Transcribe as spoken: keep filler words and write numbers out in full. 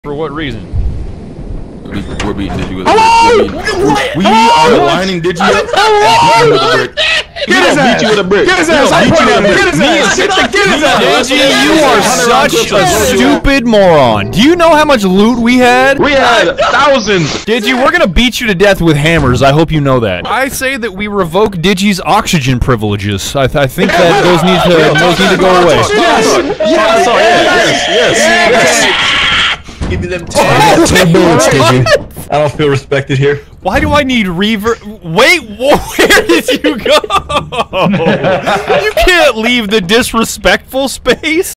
For what reason? We, we're beating Digi with a brick. We, we are lining Digi up and beating him with a brick. Get his ass! Beat you with a brick. Get his ass! Get his ass! Get his ass! Digi, you are such a stupid moron. Do you know how much loot we had? We had thousands. Digi, we're gonna beat you to death with hammers. I hope you know that. I say that we revoke Digi's oxygen privileges. I, th I think that those need to those need to go away. Yes! Yes! Yes! Yes! Yes! Give me them Oh, ten bullets, Digi. I don't feel respected here. Why do I need rever- Wait, where did you go? You can't leave the disrespectful space.